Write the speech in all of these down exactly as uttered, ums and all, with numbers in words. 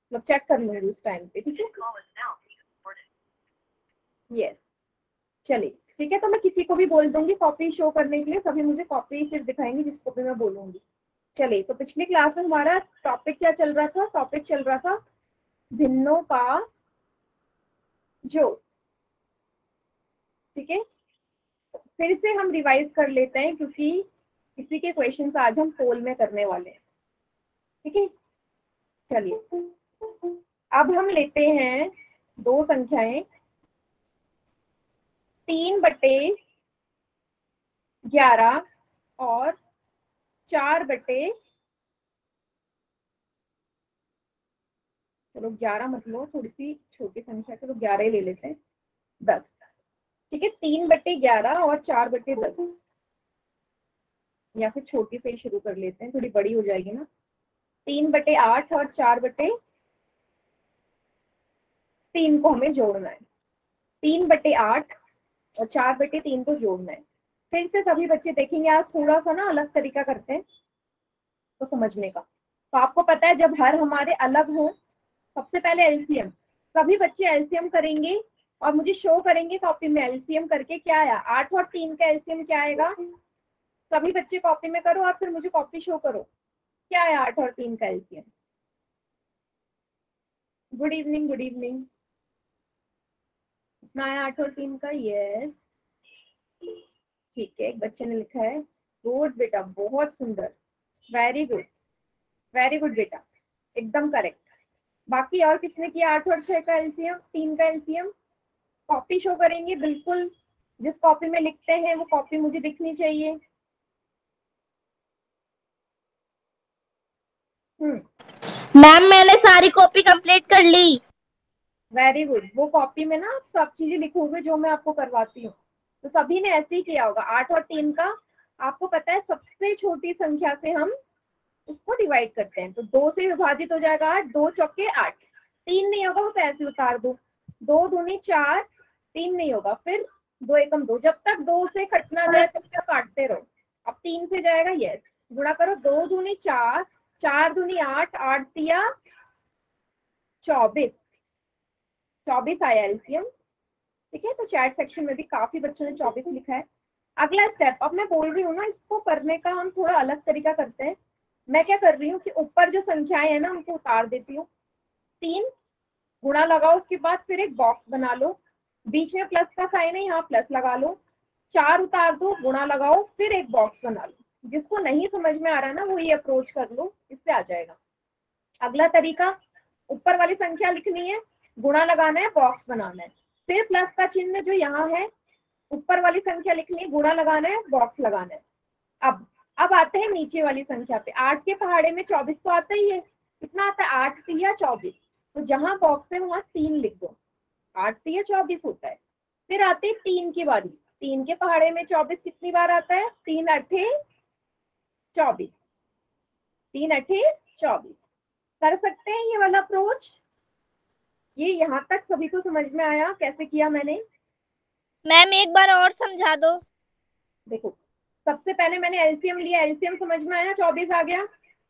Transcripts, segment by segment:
मतलब चेक कर लूंगी उस टाइम पे, ठीक है। यस, चलिए ठीक है, तो मैं किसी को भी बोल दूंगी कॉपी शो करने के लिए, सभी मुझे कॉपी फिर दिखाएंगे जिसको भी मैं बोलूंगी। चलिए, तो पिछली क्लास में हमारा टॉपिक क्या चल रहा था? टॉपिक चल रहा था भिन्नों का जो, ठीक है। फिर से हम रिवाइज कर लेते हैं क्योंकि इसी के क्वेश्चंस आज हम पोल में करने वाले हैं, ठीक है। चलिए, अब हम लेते हैं दो संख्याएं, तीन बटे ग्यारह और चार बटे, चलो ग्यारह मत लो, थोड़ी सी छोटी संख्या, चलो ग्यारह ही ले लेते हैं, दस, ठीक है। तीन बटे ग्यारह और चार बटे दस, या फिर छोटी से ही शुरू कर लेते हैं, थोड़ी बड़ी हो जाएगी ना। तीन बटे आठ और चार बटे तीन को हमें जोड़ना है। तीन बटे आठ और चार बटे तीन को जोड़ना है। फिर से सभी बच्चे देखेंगे, आप थोड़ा सा ना अलग तरीका करते हैं तो समझने का। तो आपको पता है जब हर हमारे अलग हो, सबसे पहले एलसीएम, सभी बच्चे एलसीएम करेंगे और मुझे शो करेंगे कॉपी में एलसीएम करके क्या आया। आठ और तीन का एलसीएम क्या आएगा? सभी बच्चे कॉपी में करो और फिर मुझे कॉपी शो करो, क्या आया आठ और तीन का LCM? Good evening, good evening. कितना आया आठ और तीन का? यस, ठीक है, एक बच्चे ने लिखा है गुड बेटा, बहुत सुंदर, वेरी गुड, वेरी गुड बेटा, एकदम करेक्ट। बाकी और किसने किया आठ और छह का एलसीएम, तीन का एलसीएम? कॉपी शो करेंगे बिल्कुल, जिस कॉपी में लिखते हैं वो कॉपी मुझे दिखनी चाहिए। हम्म, मैम मैंने सारी कॉपी कंप्लीट कर ली। Very good. वो कॉपी में ना आप सब चीजें लिखोगे जो मैं आपको करवाती हूँ। तो सभी ने ऐसे ही किया होगा। आठ और तीन का आपको पता है सबसे छोटी संख्या से हम उसको डिवाइड करते हैं, तो दो से विभाजित हो जाएगा आठ, दो चौके आठ। तीन नहीं होगा, उसे ऐसे उतार दो, दो दूनी चार, तीन नहीं होगा, फिर दो एकम दो, जब तक दो से कट ना जाए तब तक काटते रहो। अब तीन से जाएगा, यस, गुणा करो, दो दूनी चार, चार दूनी आठ, आठ दिया चौबीस, चौबीस आया एलसीएम, ठीक है। तो चैट सेक्शन में भी काफी बच्चों ने चौबीस लिखा है। अगला स्टेप, अब मैं बोल रही हूँ ना, इसको करने का हम थोड़ा अलग तरीका करते हैं। मैं क्या कर रही हूँ कि ऊपर जो संख्याएं है ना उनको उतार देती हूँ। तीन, गुणा लगाओ, उसके बाद फिर एक बॉक्स बना लो, बीच में प्लस का साइन है, यहाँ प्लस लगा लो। चार उतार दो, गुणा लगाओ, फिर एक बॉक्स बना लो। जिसको नहीं समझ में आ रहा ना वो ये अप्रोच कर लो, इससे आ जाएगा। अगला तरीका, ऊपर वाली संख्या लिखनी है, गुणा लगाना है, बॉक्स बनाना है, फिर प्लस का चिन्ह जो यहाँ है, ऊपर वाली संख्या लिखनी है, गुणा लगाना है, बॉक्स लगाना है। अब अब आते हैं नीचे वाली संख्या पे। आठ के पहाड़े में चौबीस तो आता ही है, कितना आता है? आठ तिया चौबीस, तो जहां बॉक्स है वहां तीन लिख दो, आठ तिया चौबीस होता है। फिर आते हैं तीन की बारी। तीन के पहाड़े में चौबीस कितनी बार आता है? तीन अठे चौबीस, तीन अठे चौबीस। कर सकते हैं ये वाला अप्रोच? ये यहाँ तक सभी को समझ में आया कैसे किया मैंने? मैम एक बार और समझा दो। देखो, सबसे पहले मैंने एलसीएम लिया, एलसीएम समझ में आया, चौबीस आ गया।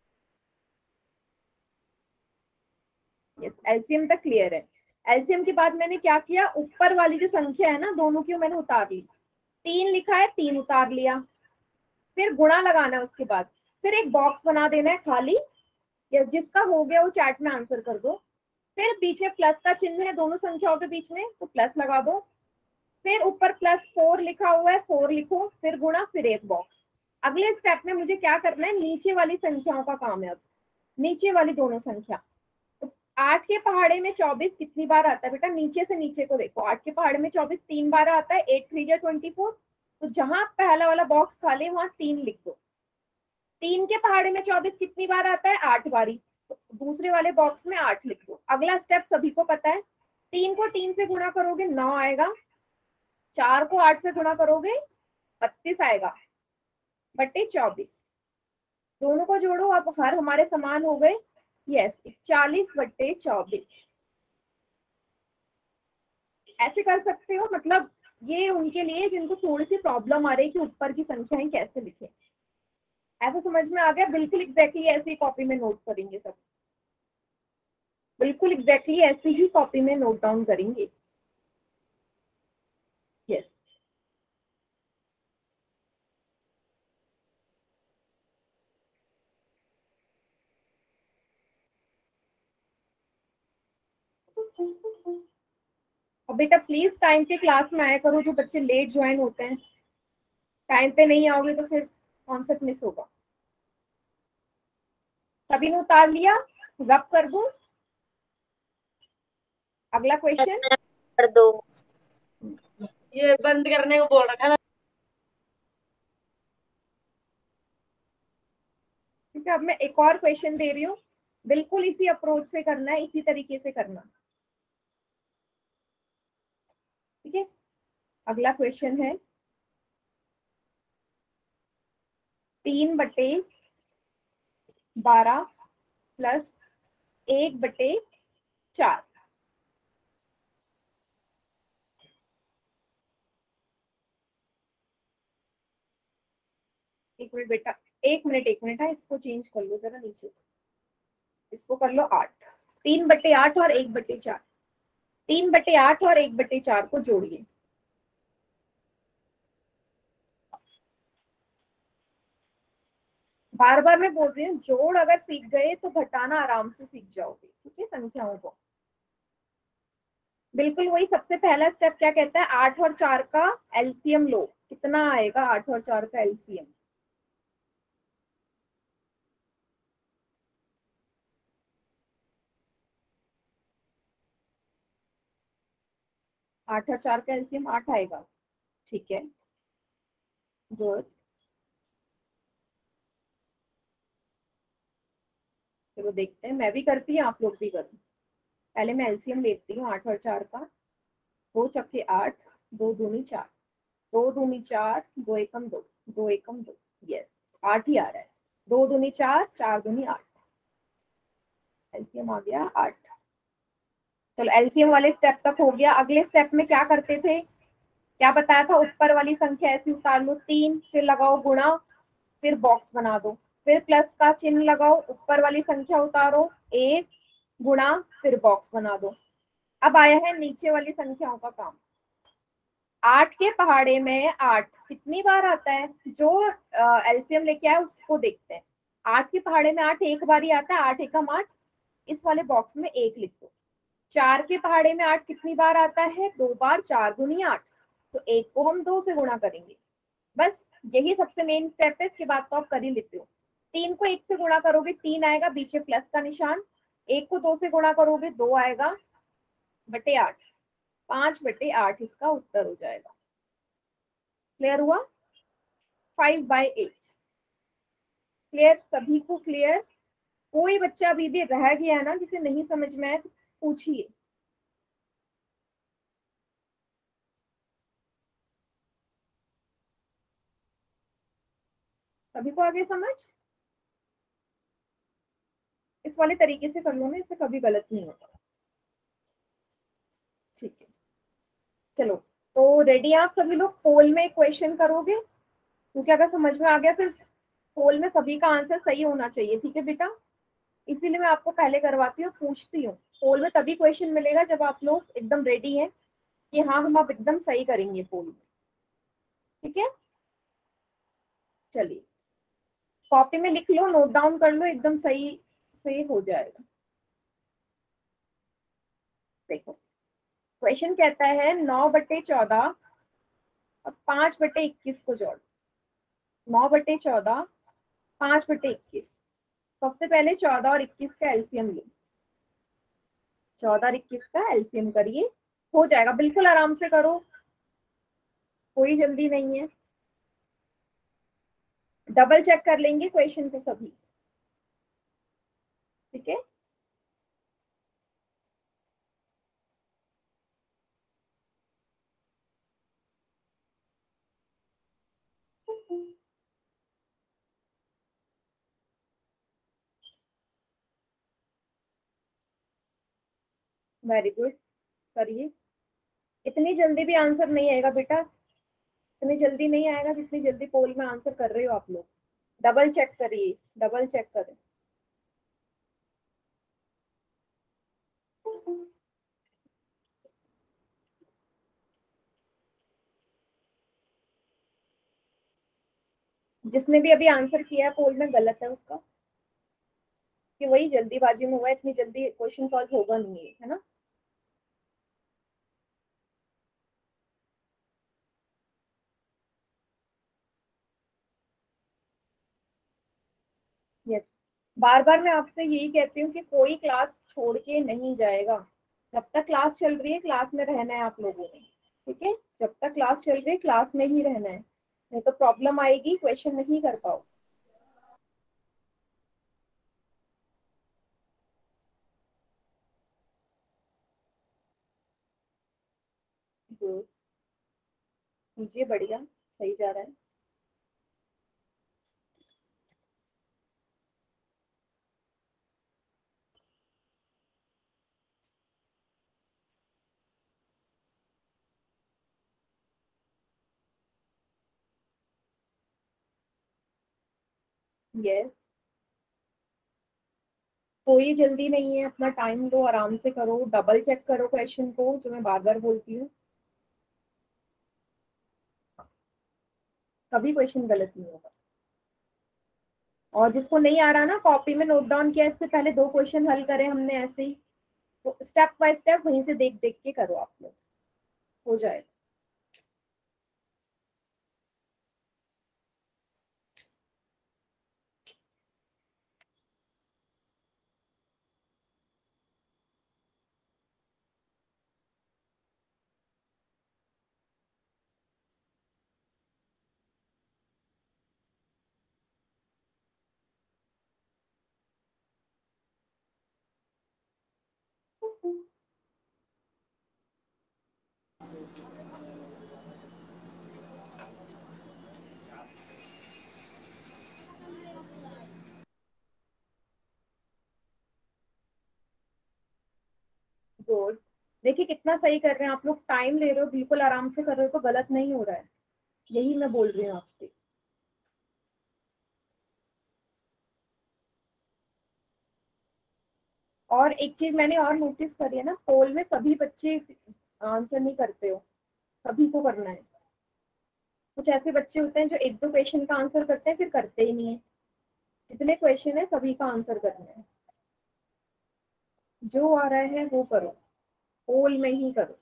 एलसीएम तक क्लियर है। एलसीएम के बाद मैंने क्या किया, ऊपर वाली जो संख्या है ना दोनों की मैंने उतार ली। तीन लिखा है, तीन उतार लिया, फिर गुणा लगाना है, उसके बाद फिर एक बॉक्स बना देना है खाली, या जिसका हो गया वो चैट में आंसर कर दो। फिर बीच में प्लस का चिन्ह है दोनों संख्याओं के बीच में, तो प्लस लगा दो। फिर ऊपर प्लस फोर लिखा हुआ है, फोर लिखो, फिर गुणा, फिर एक बॉक्स। अगले स्टेप में मुझे क्या करना है, नीचे वाली संख्याओं का काम है। अब नीचे वाली दोनों संख्या, तो आठ के पहाड़े में चौबीस कितनी बार आता है बेटा? नीचे से नीचे को देखो, आठ के पहाड़े में चौबीस तीन बार आता है, एट थ्री जा ट्वेंटी फोर, तो जहां पहला वाला बॉक्स खाली वहां तीन लिख दो। तीन के पहाड़े में चौबीस कितनी बार आता है? आठ बारी, तो दूसरे वाले बॉक्स में आठ लिख दो। अगला स्टेप सभी को पता है, तीन को तीन से गुणा करोगे नौ आएगा, चार को आठ से गुणा करोगे बत्तीस आएगा, बटे चौबीस। दोनों को जोड़ो, अब हर हमारे समान हो गए, यस, इकतालीस बटे चौबीस। ऐसे कर सकते हो, मतलब ये उनके लिए जिनको थोड़ी सी प्रॉब्लम आ रही है कि ऊपर की संख्याएं कैसे लिखें। ऐसा समझ में आ गया? बिल्कुल एग्जैक्टली ऐसे ही कॉपी में नोट करेंगे सब। बिल्कुल एग्जैक्टली ऐसे ही कॉपी में नोट डाउन करेंगे। यस, और बेटा प्लीज टाइम पे क्लास में आया करो, जो बच्चे लेट ज्वाइन होते हैं। टाइम पे नहीं आओगे तो फिर कॉन्सेप्ट मिस होगा। सभी ने उतार लिया? रब कर दूं? अगला क्वेश्चन कर दो। ये बंद करने को बोल रखा था। ठीक है, अब मैं एक और क्वेश्चन दे रही हूँ, बिल्कुल इसी अप्रोच से करना है, इसी तरीके से करना। ठीक है, अगला क्वेश्चन है तीन बटे बारह प्लस एक बटे चार। एक मिनट बेटा, एक मिनट एक मिनट है, इसको चेंज कर लो जरा नीचे, इसको कर लो आठ। तीन बटे आठ और एक बटे चार, तीन बटे आठ और एक बटे चार को जोड़िए। बार बार मैं बोल रही हूँ, जोड़ अगर सीख गए तो घटाना आराम से सीख जाओगे। ठीक है, संख्याओं को बिल्कुल वही सबसे पहला स्टेप क्या कहता है, आठ और चार का एलसीएम लो। कितना आएगा आठ और चार का एलसीएम? आठ और चार का एलसीएम आठ आएगा। ठीक है, गुड। चलो देखते हैं, मैं भी करती हूँ आप लोग भी करो। पहले मैं एलसीएम लेती हूँ आठ और चार का। दो चक्के आठ, दो दूनी चार, दो दूनी चार, दो एकम दो, दो एकम दो। यस, आठ ही आ रहा है। दो दूनी चार, चार दूनी आठ, एलसीएम आ गया आठ। चलो एलसीएम वाले स्टेप तक हो गया। अगले स्टेप में क्या करते थे, क्या बताया था, ऊपर वाली संख्या ऐसी उतार लो तीन, फिर लगाओ गुणा, फिर बॉक्स बना दो, फिर प्लस का चिन्ह लगाओ, ऊपर वाली संख्या उतारो एक, गुणा, फिर बॉक्स बना दो। अब आया है नीचे वाली संख्याओं का काम। आठ के पहाड़े में आठ कितनी बार आता है, जो एलसीएम लेके आए उसको देखते हैं। आठ के पहाड़े में आठ एक बार ही आता है, आठ एकम आठ, इस वाले बॉक्स में एक लिख दो। चार के पहाड़े में आठ कितनी बार आता है, दो बार, चार दूनी आठ, तो एक को हम दो से गुणा करेंगे। बस यही सबसे मेन स्टेप है, इसके बाद तो आप कर ही लेते हो। तीन को एक से गुणा करोगे तीन आएगा, बीच में प्लस का निशान। एक को दो से गुणा करोगे दो आएगा, बटे आठ, पांच बटे आठ इसका उत्तर हो जाएगा। क्लियर हुआ? Five by eight. क्लियर, सभी को क्लियर? कोई बच्चा अभी भी रह गया है ना, जिसे नहीं समझ में आए तो पूछिए। सभी को आगे समझ? इस वाले तरीके से कर लो ना, इससे कभी गलत नहीं होता। ठीक है, चलो तो रेडी आप सभी लोग? पोल में क्वेश्चन करोगे, क्योंकि अगर समझ में आ गया फिर पोल में सभी का आंसर सही होना चाहिए। ठीक है बेटा, इसीलिए मैं आपको पहले करवाती हूँ, पूछती हूँ। पोल में तभी क्वेश्चन मिलेगा जब आप लोग एकदम रेडी हैं कि हाँ हम अब एकदम सही करेंगे पोल में। ठीक है, चलिए कॉपी में लिख लो, नोट डाउन कर लो, एकदम सही से हो जाएगा। देखो क्वेश्चन कहता है नौ बटे चौदह और पांच बटे इक्कीस को जोड़। नौ बटे चौदह, पांच बटे इक्कीस। सबसे पहले चौदह और इक्कीस का एलसीएम लो। चौदह और इक्कीस का एलसीएम करिए, हो जाएगा। बिल्कुल आराम से करो, कोई जल्दी नहीं है। डबल चेक कर लेंगे क्वेश्चन को सभी। ठीक है, वेरी गुड, करिए। इतनी जल्दी भी आंसर नहीं आएगा बेटा, इतनी जल्दी नहीं आएगा जितनी जल्दी पोल में आंसर कर रहे हो आप लोग। डबल चेक करिए, डबल चेक करें। जिसने भी अभी आंसर किया है पोल में गलत है उसका, कि वही जल्दीबाजी में हुआ है, इतनी जल्दी क्वेश्चन सॉल्व होगा नहीं है ना। यस, बार बार मैं आपसे यही कहती हूँ कि कोई क्लास छोड़ के नहीं जाएगा। जब तक क्लास चल रही है क्लास में रहना है आप लोगों ने, ठीक है। जब तक क्लास चल रही है क्लास में ही रहना है, नहीं तो प्रॉब्लम आएगी, क्वेश्चन नहीं कर पाओ। कीजिए, बढ़िया, सही जा रहा है। यस, कोई जल्दी नहीं है, अपना टाइम लो, आराम से करो, डबल चेक करो क्वेश्चन को, जो मैं बार बार बोलती हूँ, कभी क्वेश्चन गलत नहीं होगा। और जिसको नहीं आ रहा ना, कॉपी में नोट डाउन किया, इससे पहले दो क्वेश्चन हल करे हमने ऐसे ही, तो स्टेप बाय स्टेप वहीं से देख देख के करो आप लोग, हो जाएगा। गुड, देखिए कितना सही कर रहे हैं आप लोग, टाइम ले रहे हो, बिल्कुल आराम से कर रहे हो, तो गलत नहीं हो रहा है, यही मैं बोल रही हूँ आपसे। और एक चीज मैंने और नोटिस करी है ना, पोल में सभी बच्चे आंसर नहीं करते हो, सभी को करना है। कुछ ऐसे बच्चे होते हैं जो एक दो क्वेश्चन का आंसर करते हैं फिर करते ही नहीं है, जितने क्वेश्चन है सभी का आंसर करना है, जो आ रहा है वो करो, पोल में ही करो।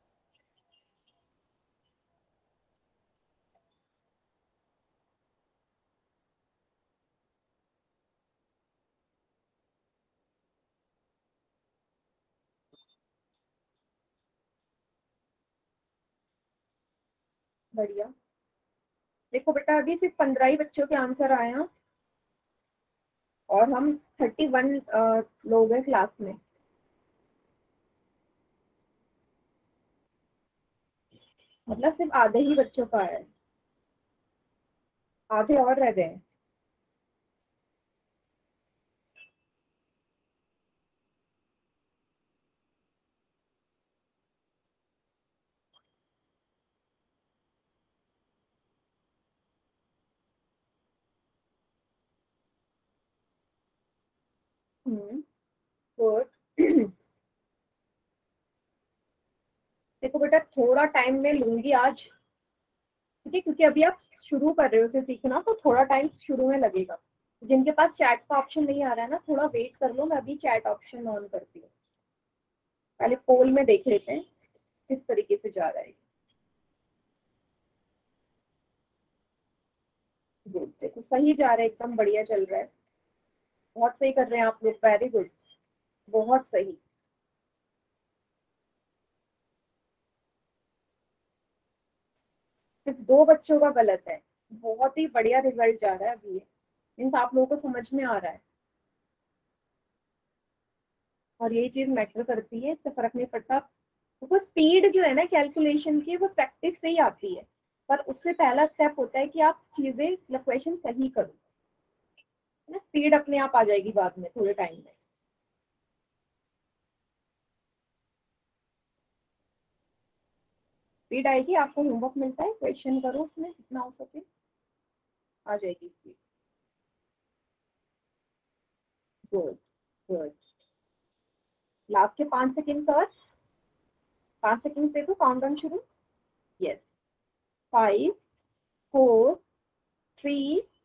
बढ़िया, देखो बेटा अभी सिर्फ पंद्रह ही बच्चों के आंसर आए हैं, और हम थर्टी वन लोग हैं क्लास में, मतलब सिर्फ आधे ही बच्चों का आया है, आधे और रह गए हैं। Hmm, good. देखो बेटा थोड़ा टाइम मैं लूंगी आज, ठीक है, क्योंकि अभी आप शुरू कर रहे हो उसे सीखना, तो थोड़ा टाइम शुरू में लगेगा। जिनके पास चैट का ऑप्शन नहीं आ रहा है ना, थोड़ा वेट कर लो, मैं अभी चैट ऑप्शन ऑन करती हूँ। पहले पोल में देख लेते हैं किस तरीके से जा रहा है। गुड, देखो सही जा रहा है, एकदम बढ़िया चल रहा है, बहुत सही कर रहे हैं आप लोग, वेरी गुड, बहुत सही। सिर्फ दो बच्चों का गलत है, बहुत ही बढ़िया रिजल्ट जा रहा है अभी, मीन्स आप लोगों को समझ में आ रहा है, और यही चीज मैटर करती है, इससे फर्क नहीं पड़ता। देखो स्पीड जो है ना कैलकुलेशन की, वो प्रैक्टिस से ही आती है, पर उससे पहला स्टेप होता है कि आप चीजें इक्वेशन सही करो, है ना। स्पीड अपने आप आ जाएगी बाद में थोड़े टाइम में। स्पीड आएगी, आपको होमवर्क मिलता है, क्वेश्चन करो उसमें जितना हो सके, आ जाएगी स्पीड। गुड, गुड, लास्ट के पांच सेकेंड और, पांच सेकेंड से तो काउंट डाउन शुरू। Yes, five, four, three,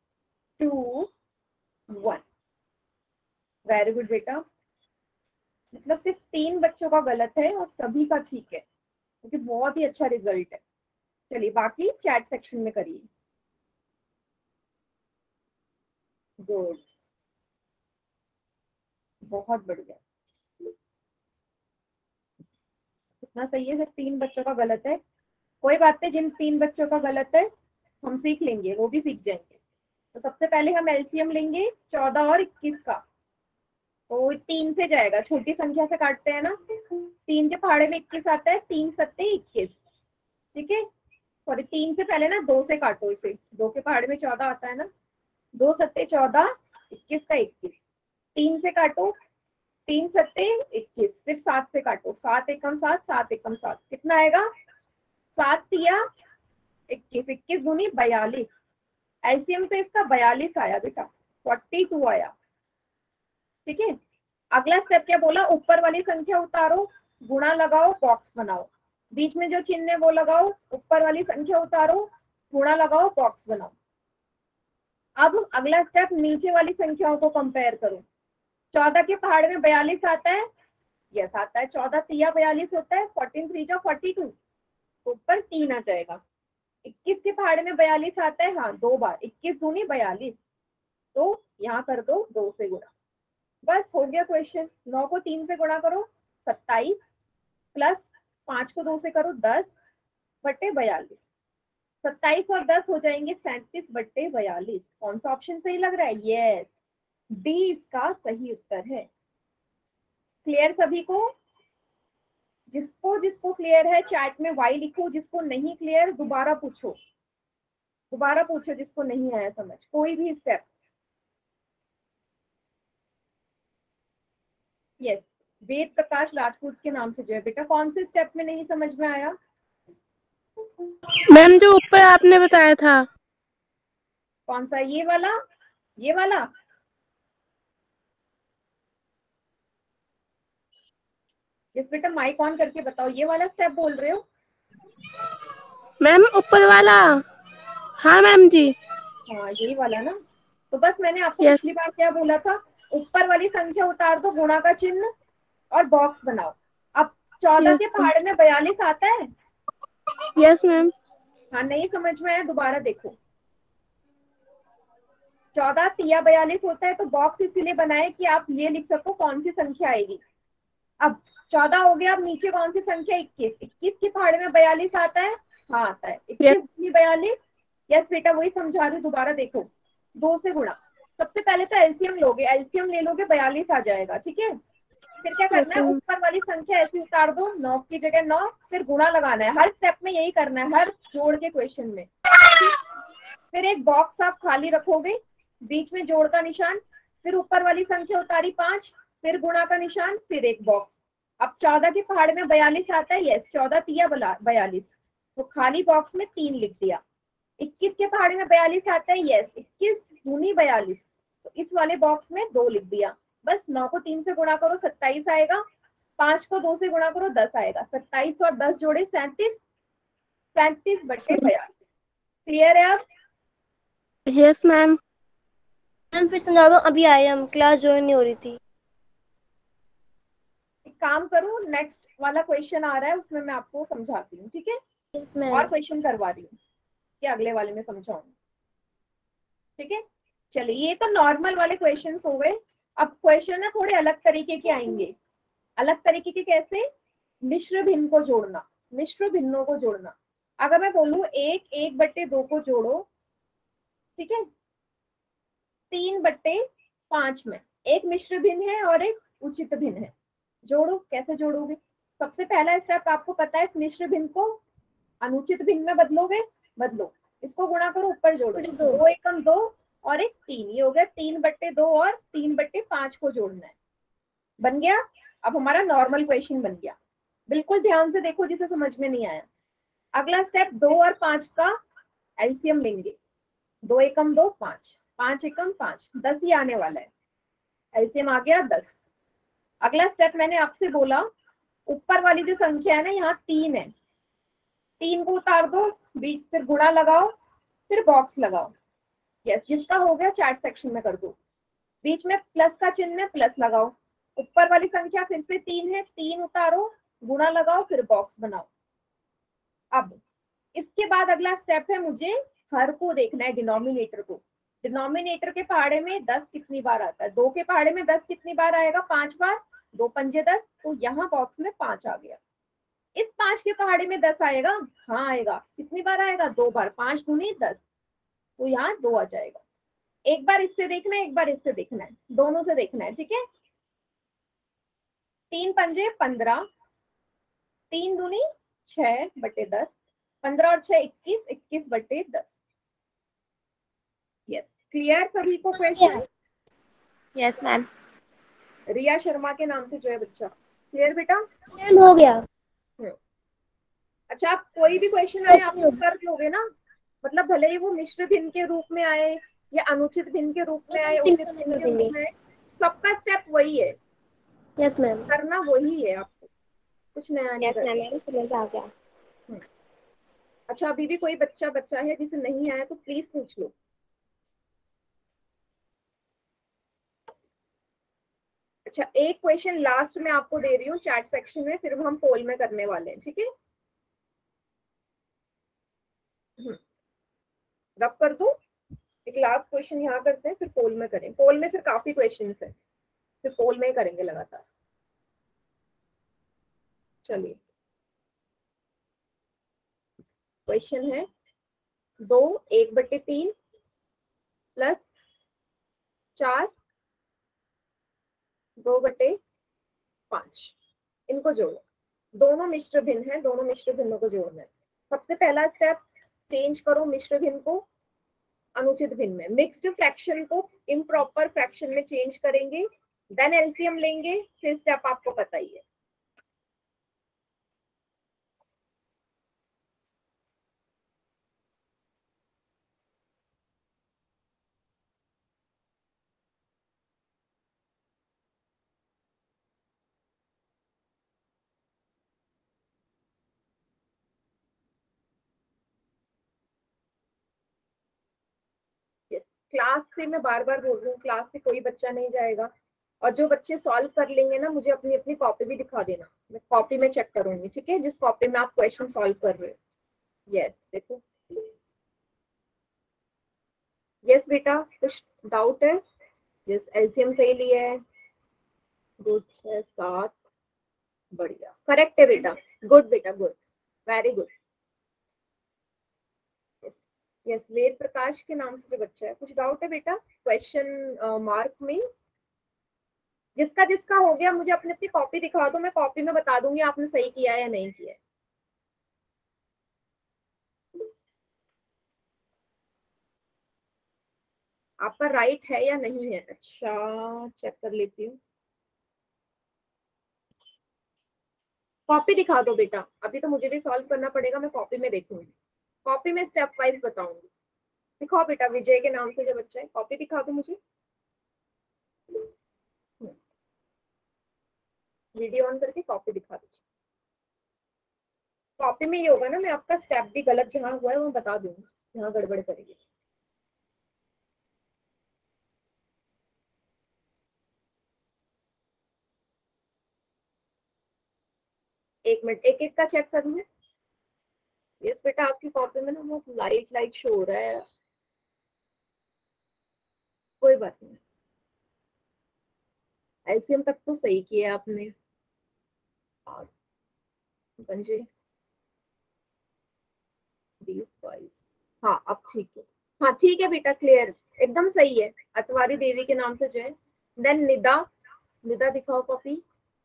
two one. Very good बेटा, मतलब सिर्फ तीन बच्चों का गलत है और सभी का ठीक है, क्योंकि तो बहुत ही अच्छा रिजल्ट है। चलिए बाकी चैट सेक्शन में करिए। गुड, बहुत बढ़िया, कितना सही है। सिर्फ तीन बच्चों का गलत है, कोई बात नहीं, जिन तीन बच्चों का गलत है हम सीख लेंगे, वो भी सीख जाएंगे। तो सबसे पहले हम एलसीएम लेंगे चौदह और इक्कीस का। तो तीन से जाएगा, छोटी संख्या से काटते हैं ना, तीन के पहाड़े में इक्कीस आता है, तीन सत्ते इक्कीस, ठीक है। सॉरी, तीन से पहले ना दो से काटो इसे, दो के पहाड़े में चौदह आता है ना, दो सत्ते चौदह, इक्कीस का इक्कीस, तीन से काटो, तीन सत्ते इक्कीस, फिर सात से काटो, सात एकम सात, सात एकम सात, कितना आएगा, सात तिया इक्कीस, इक्कीस दूनी बयालीस। एलसीएम तो इसका बयालीस आया बेटा, फोर्टी टू आया, ठीक है। अगला स्टेप क्या बोला, ऊपर वाली संख्या उतारो, गुणा लगाओ, बॉक्स बनाओ, बीच में जो चिन्ह है वो लगाओ, ऊपर वाली संख्या उतारो, गुणा लगाओ, बॉक्स बनाओ। अब अगला स्टेप, नीचे वाली संख्याओं को कंपेयर करो। चौदह के पहाड़ में बयालीस आता है, यस आता है, चौदह तिया बयालीस होता है, फोर्टीन थ्री जो फोर्टी टू, ऊपर तीन आ जाएगा। इक्कीस के पहाड़ में बयालीस आता है, हाँ दो बार, इक्कीस दूनी बयालीस, तो यहाँ कर दो दो से गुणा, बस हो गया क्वेश्चन। नौ को तीन से गुणा करो सत्ताईस, प्लस पांच को दो से करो दस बट्टे बयालीस, सत्ताईस और दस हो जाएंगे सैंतीस बट्टे बयालीस। कौन सा ऑप्शन सही लग रहा है, यस डी इसका सही उत्तर है। क्लियर सभी को, जिसको जिसको क्लियर है चैट में वाई लिखो, जिसको नहीं क्लियर दोबारा पूछो, दोबारा पूछो जिसको नहीं आया समझ, कोई भी स्टेप। यस, वेद प्रकाश राजपूत के नाम से जो है बेटा, कौन से स्टेप में नहीं समझ में आया? मैम जो ऊपर आपने बताया था। कौन सा, ये वाला, ये वाला? यस बेटा, माइक ऑन करके बताओ, ये वाला स्टेप बोल रहे हो? मैम ऊपर वाला, हाँ मैम जी। हाँ यही वाला ना, तो बस मैंने आपको yes. पिछली बार क्या बोला था, ऊपर वाली संख्या उतार दो, गुणा का चिन्ह और बॉक्स बनाओ। अब चौदह yes. के पहाड़ में बयालीस आता है, यस मैम। हाँ नहीं समझ में आया, दोबारा देखो। चौदह तिया बयालीस होता है, तो बॉक्स इसीलिए बनाए कि आप ये लिख सको कौन सी संख्या आएगी। अब चौदह हो गया, अब नीचे कौन सी संख्या, इक्कीस, इक्कीस के पहाड़ में बयालीस आता है, हाँ आता है, इक्कीस बयालीस, यस बेटा वही समझा रही, दोबारा देखो, दो से गुणा। सबसे पहले तो एलसीएम लोगे, एलसीएम ले लोगे बयालीस आ जाएगा, ठीक है। फिर क्या करना है, ऊपर वाली संख्या ऐसे उतार दो, नौ की जगह नौ, फिर गुणा लगाना है, हर स्टेप में यही करना है, हर जोड़ के क्वेश्चन में। फिर एक बॉक्स आप खाली रखोगे, बीच में जोड़ का निशान, फिर ऊपर वाली संख्या उतारी पांच, फिर गुणा का निशान, फिर एक बॉक्स। अब चौदह के पहाड़ में बयालीस आता है, यस चौदह तिया बयालीस, तो खाली बॉक्स में तीन लिख दिया। इक्कीस के पहाड़ में बयालीस आता है, यस इक्कीस दूनी बयालीस, तो इस वाले बॉक्स में दो लिख दिया। बस नौ को तीन से गुणा करो सत्ताईस आएगा, पांच को दो से गुणा करो दस आएगा, सत्ताईस और दस जोड़े सैंतीस, सैंतीस बटे बयालीस। क्लियर है अब? Yes ma'am. मैम फिर सुना दो, अभी आए हम, क्लास ज्वाइन नहीं हो रही थी। एक काम करो, नेक्स्ट वाला क्वेश्चन आ रहा है उसमें मैं आपको समझाती हूँ, ठीक है। Yes ma'am. और क्वेश्चन करवा रही हूँ कि अगले वाले में समझाऊंगी, ठीक है। चलिए ये तो नॉर्मल वाले क्वेश्चंस हो गए। अब क्वेश्चन ना थोड़े अलग तरीके के आएंगे। अलग तरीके के कैसे? मिश्र भिन्न को जोड़ना, मिश्र भिन्नों को जोड़ना। अगर मैं बोलूं एक एक बट्टे दो को जोड़ो, ठीक है, तीन बट्टे पांच में एक मिश्र भिन्न है और एक उचित भिन्न है, जोड़ो। कैसे जोड़ोगे? सबसे पहला स्टेप आपको पता है, इस मिश्र भिन्न को अनुचित भिन्न में बदलोगे, बदलो, इसको गुणा करो, ऊपर जोड़ो, दो एकम दो और एक तीन, ये हो गया तीन बट्टे दो और तीन बट्टे पांच को जोड़ना है, बन गया। अब हमारा नॉर्मल क्वेश्चन बन गया। बिल्कुल ध्यान से देखो जिसे समझ में नहीं आया। अगला स्टेप, दो और पांच का एलसीएम लेंगे, दो एकम दो पांच, पांच एकम पांच, दस ही आने वाला है, एलसीएम आ गया दस। अगला स्टेप मैंने आपसे बोला, ऊपर वाली जो संख्या है ना, यहाँ तीन है, तीन को उतार दो, बीच फिर गुणा लगाओ, फिर बॉक्स लगाओ, यस, जिसका हो गया चैट सेक्शन में कर दो। बीच में प्लस का चिन्ह है, प्लस लगाओ। ऊपर वाली संख्या फिर से तीन है, तीन उतारो, गुणा लगाओ, फिर बॉक्स बनाओ। अब इसके बाद अगला स्टेप है, मुझे हर को देखना है, डिनोमिनेटर को। डिनोमिनेटर के पहाड़े में दस कितनी बार आता है? दो के पहाड़े में दस कितनी बार आएगा? पांच बार। दो पंजे दस, तो यहाँ बॉक्स में पांच आ गया। इस पांच के पहाड़े में दस आएगा? हाँ आएगा। कितनी बार आएगा? दो बार। पांच दूनी दस, तो यहाँ दो आ जाएगा। एक बार इससे देखना है, एक बार इससे देखना है, दोनों से देखना है, ठीक है। तीन पंजे पंद्रह, तीन दूनी छह बटे दस, पंद्रह और छह इक्कीस, इक्कीस बटे दस। यस, क्लियर सभी को question? Yes ma'am. Riya Sharma के नाम से जो है बच्चा, क्लियर बेटा? मैम हो गया। अच्छा, आप कोई भी क्वेश्चन आए आप तो कर लोगे ना? मतलब भले ही वो मिश्र भिन्न के रूप में आए या अनुचित भिन्न के रूप में आए, उचित भिन्न के रूप में आए, सबका स्टेप वही है। Yes ma'am. करना वही है आपको, कुछ नया नहीं यस करना। मैम, समझ आ गया। अच्छा, अभी भी कोई बच्चा बच्चा है जिसे नहीं आया तो प्लीज पूछ लो। अच्छा, एक क्वेश्चन लास्ट में आपको दे रही हूँ चैट सेक्शन में, फिर हम पोल में करने वाले हैं, ठीक है? रब कर दो, एक लास्ट क्वेश्चन यहाँ करते हैं, फिर पोल में करें। पोल में फिर काफी क्वेश्चन है, फिर पोल में ही करेंगे लगातार। चलिए, क्वेश्चन है दो एक बटे तीन प्लस चार दो बटे पांच, इनको जोड़ो। दोनों मिश्र भिन्न है, दोनों मिश्र भिन्नों को जोड़ना है। सबसे पहला स्टेप, चेंज करो मिश्र भिन्न को अनुचित भिन्न में। मिक्स्ड फ्रैक्शन को इम्प्रॉपर फ्रैक्शन में चेंज करेंगे, देन एलसीएम लेंगे, फिर स्टेप आपको पता ही है। क्लास से मैं बार बार बोल रही हूँ, क्लास से कोई बच्चा नहीं जाएगा, और जो बच्चे सॉल्व कर लेंगे ना, मुझे अपनी अपनी कॉपी भी दिखा देना, मैं कॉपी में चेक करूंगी, ठीक है? जिस कॉपी में आप क्वेश्चन सॉल्व कर रहे हो। यस, देखो। यस बेटा, कुछ डाउट है? यस, एलसीएम सही लिया है, गुड। छह सात, बढ़िया, करेक्ट है बेटा, गुड बेटा, good, very good. Yes, Ved Prakash के नाम से जो बच्चा है, कुछ डाउट है बेटा? क्वेश्चन मार्क में जिसका जिसका हो गया मुझे अपनी अपनी कॉपी दिखा दो, मैं कॉपी में बता दूंगी आपने सही किया है या नहीं किया है। आपका राइट है या नहीं है? अच्छा, चेक कर लेती हूँ। कॉपी दिखा दो बेटा, अभी तो मुझे भी सॉल्व करना पड़ेगा, मैं कॉपी में देखूंगी, कॉपी में स्टेप वाइज बताऊंगी। दिखाओ बेटा, विजय के नाम से जो बच्चा है, कॉपी दिखा दो मुझे, वीडियो ऑन करके कॉपी दिखा दीजिए। कॉपी में ये होगा ना, मैं आपका स्टेप भी गलत जहाँ हुआ है वो बता दूंगी, जहाँ गड़बड़ करेगी। एक मिनट, एक एक का चेक कर लूँ। यस बेटा, आपकी कॉपी में ना वो लाइट लाइट शो हो रहा है, कोई बात नहीं। एलसीएम तक तो सही किया आपने। पंजे बीस बाईस, हाँ अब ठीक है, हाँ ठीक है बेटा, क्लियर, एकदम सही है। अतवारी देवी के नाम से जो है। देन निदा, निदा दिखाओ कॉपी।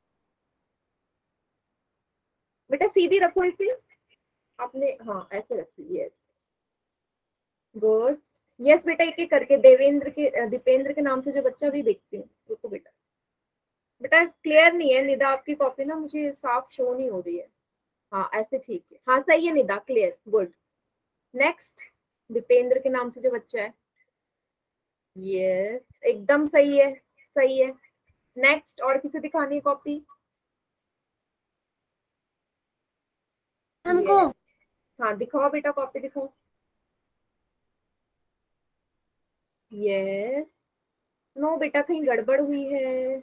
बेटा सीधी रखो इसे, आपने, हाँ ऐसे रखी, यस गुड। यस बेटा, एक एक करके। देवेंद्र के, दीपेंद्र के नाम से जो बच्चा भी देखती हूँ, रुको बेटा। बेटा क्लियर नहीं है निदा, आपकी कॉपी ना मुझे साफ शो नहीं हो रही है। हाँ ऐसे ठीक है, हाँ सही है Nida, clear, good. Next, Dipendra के नाम से जो बच्चा है, यस एकदम सही है, सही है। नेक्स्ट, और किसे दिखानी है कॉपी? हमको। हाँ दिखाओ बेटा, कॉपी दिखाओ। यस, नो बेटा कहीं गड़बड़ हुई है।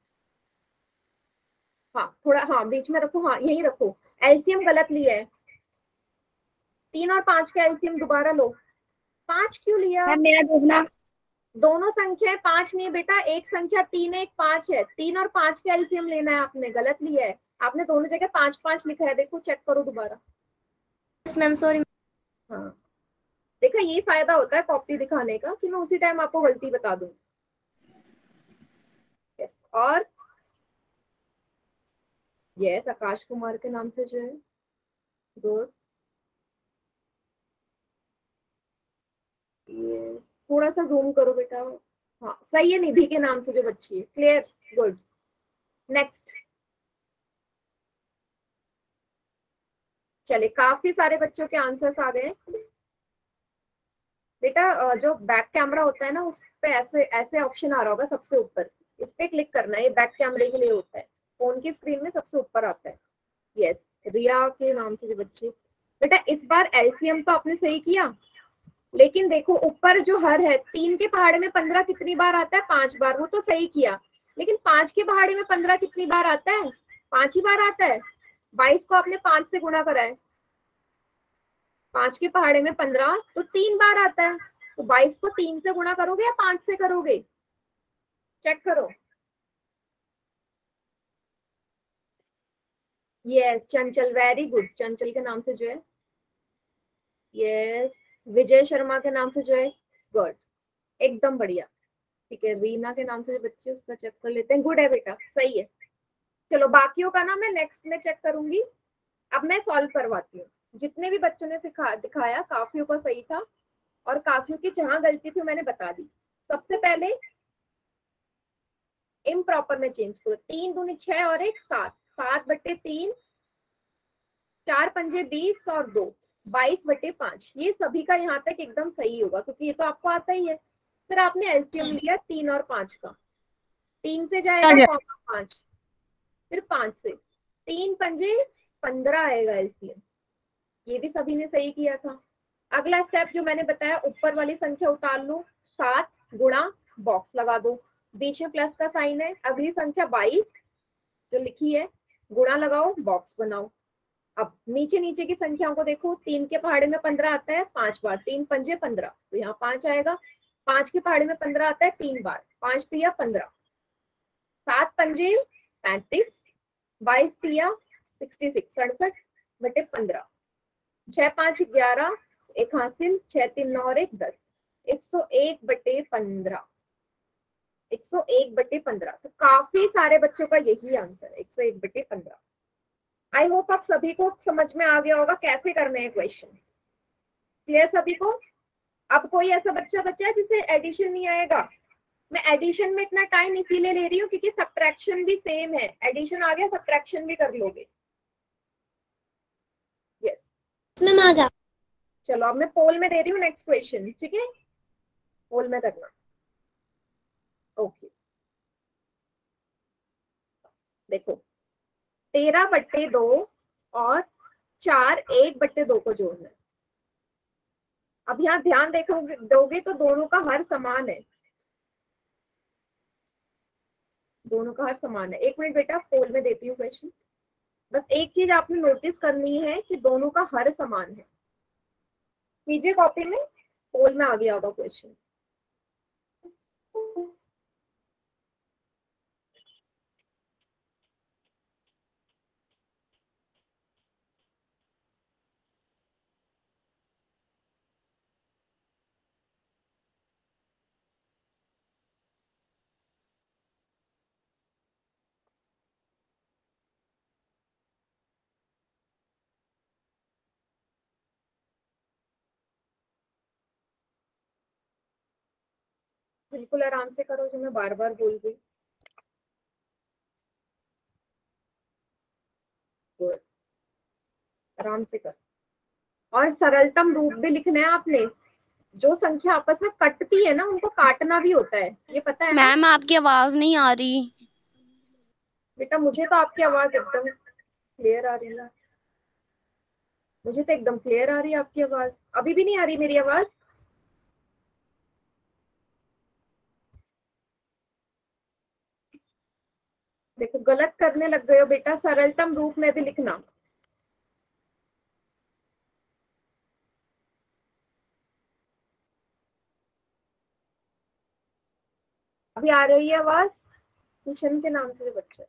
हाँ थोड़ा, हाँ बीच में रखो, हाँ यही रखो। एलसीएम गलत लिया है, तीन और पांच का एलसीएम दोबारा लो। पांच क्यों लिया? मैम मेरा देखना। दोनों संख्या पांच नहीं बेटा, एक संख्या तीन है, एक पांच है। तीन और पांच का एलसीएम लेना है, आपने गलत लिया है। आपने दोनों जगह पांच पांच लिखा है, देखो चेक करो दोबारा। Yes ma'am sorry. हाँ देखा, ये फायदा होता है कॉपी दिखाने का कि मैं उसी टाइम आपको गलती बता दूं। यस, और यस आकाश कुमार के नाम से जो है, गुड। ये थोड़ा सा जूम करो बेटा। हाँ सही है, निधि के नाम से जो बच्ची है, क्लियर, गुड। नेक्स्ट, चलिए काफी सारे बच्चों के आंसर्स आ गए। बेटा जो बैक कैमरा होता है ना, उस पे ऐसे ऐसे ऑप्शन आ रहा होगा सबसे ऊपर, इस पे क्लिक करना है, ये बैक कैमरे के लिए होता है, फोन की स्क्रीन में सबसे ऊपर आता है। यस, रिया के नाम से जो बच्चे, बेटा इस बार एलसीएम तो आपने सही किया, लेकिन देखो ऊपर जो हर है, तीन के पहाड़े में पंद्रह कितनी बार आता है? पांच बार, वो तो सही किया। लेकिन पांच के पहाड़े में पंद्रह कितनी बार आता है? पांच ही बार आता है। बाईस को आपने पांच से गुणा करा है, पांच के पहाड़े में पंद्रह तो तीन बार आता है। तो बाईस को तीन से गुणा करोगे या पांच से करोगे? चेक करो। यस चंचल, वेरी गुड, चंचल के नाम से जो है, यस विजय शर्मा के नाम से जो है, गुड, एकदम बढ़िया। ठीक है, रीना के नाम से जो बच्चे, उसका चेक कर लेते हैं, गुड है बेटा, सही है। चलो बाकियों का ना मैं नेक्स्ट में चेक करूंगी, अब मैं सॉल्व करवाती हूँ। जितने भी बच्चों ने सिखा दिखाया, काफियों का सही था, और काफियों की जहां गलती थी मैंने बता दी। सबसे पहले इम्प्रॉपर में चेंज करो, तीन दूनी छह और एक सात, सात बटे तीन, चार पंजे बीस और दो, बाईस बटे पांच। ये सभी का यहाँ तक एकदम सही होगा, क्योंकि ये तो आपको आता ही है। फिर आपने एलसीएम लिया तीन और पांच का, तीन से जाएगा कॉमा पांच, फिर पांच से, तीन पंजे पंद्रह आएगा एलसीएम, ये भी सभी ने सही किया था। अगला स्टेप जो मैंने बताया, ऊपर वाली संख्या उतार लो, सात गुणा बॉक्स लगा दो, बीच में प्लस का साइन है। अगली संख्या बाईस जो लिखी है, गुणा लगाओ बॉक्स बनाओ। अब नीचे नीचे की संख्याओं को देखो, तीन के पहाड़े में पंद्रह आता है पांच बार, तीन पंजे पंद्रह, तो यहाँ पांच आएगा। पांच के पहाड़े में पंद्रह आता है तीन बार, पांच दिया पंद्रह, सात पंजे पैंतीस, बाईस दिया सिक्सटी सिक्स, सड़सठ बटे पंद्रह, छह पांच ग्यारह, एक हासिल, छह तीन नौ और एक दस, एक सौ एक बटे पंद्रह, एक सौ एक बटे पंद्रह। तो काफी सारे बच्चों का यही आंसर है, एक सौ एक बटे पंद्रह। आई होप आप सभी को समझ में आ गया होगा कैसे करने हैं क्वेश्चन। क्लियर सभी को? अब कोई ऐसा बच्चा बचा है जिसे एडिशन नहीं आएगा? मैं एडिशन में इतना टाइम इसीलिए ले रही हूँ क्योंकि सब्ट्रैक्शन भी सेम है, एडिशन आ गया सब्ट्रैक्शन भी कर लोगे। यस मैम आ गया। चलो अब मैं पोल में दे रही हूँ नेक्स्ट क्वेश्चन, ठीक है? पोल में करना। ओके देखो, तेरह बट्टे दो और चार एक बट्टे दो को जोड़ना है। अब यहाँ ध्यान देखोगे दोगे तो दोनों का हर समान है, दोनों का हर समान है। एक मिनट बेटा, पोल में देती हूँ क्वेश्चन। बस एक चीज आपने नोटिस करनी है कि दोनों का हर समान है। कीजिए कॉपी में, पोल में आ गया होगा क्वेश्चन। बिल्कुल आराम से करो, जो मैं बार बार बोल रही। आराम से कर, और सरलतम रूप भी लिखना है आपने। जो संख्या आपस में कटती है ना, उनको काटना भी होता है, ये पता है ना? मैम आपकी आवाज नहीं आ रही। बेटा मुझे तो आपकी आवाज एकदम क्लियर आ रही है, मुझे तो एकदम क्लियर आ रही है आपकी आवाज। अभी भी नहीं आ रही मेरी आवाज? देखो गलत करने लग गए हो बेटा, सरलतम रूप में भी लिखना। अभी आ रही है आवाज? किशन के नाम से बच्चे,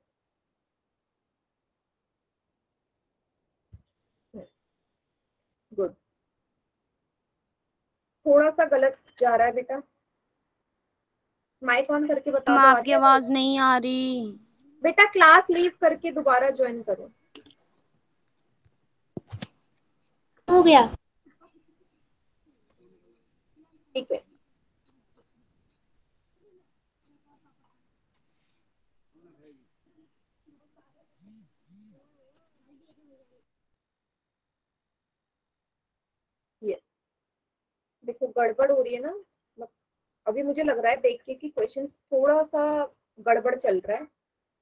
गुड। थोड़ा सा गलत जा रहा है बेटा, माइक ऑन करके बता मैम दो। आपकी आवाज नहीं आ रही। बेटा क्लास लीव करके दोबारा ज्वाइन करो। हो गया। ठीक है, ये देखो गड़बड़ हो रही है ना, मतलब अभी मुझे लग रहा है देख के कि क्वेश्चन थोड़ा सा गड़बड़ चल रहा है।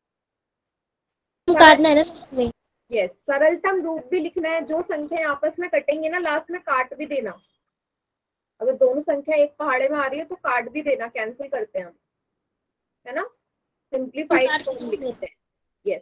काटना है ना इसमें। यस, सरलतम रूप भी लिखना है। जो संख्या आपस में कटेंगे ना लास्ट में काट भी देना। अगर दोनों संख्या एक पहाड़े में आ रही है तो काट भी देना, कैंसिल करते हैं हम, है ना। सिंप्लीफाइड फॉर्म लिखते हैं। यस,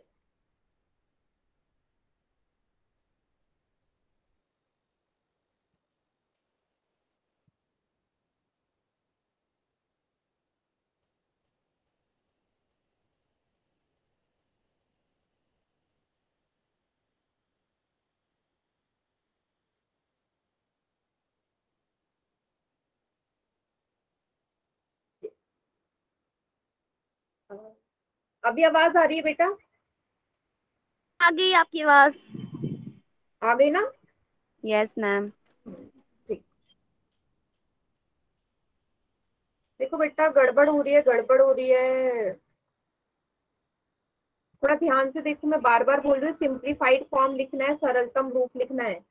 अभी आवाज आ रही है बेटा? आ गई आपकी आवाज। आ गई ना? Yes ma'am. ठीक। देखो बेटा गड़बड़ हो रही है, गड़बड़ हो रही है, थोड़ा ध्यान से देखो। मैं बार बार बोल रही हूँ, सिंप्लीफाइड फॉर्म लिखना है, सरलतम रूप लिखना है।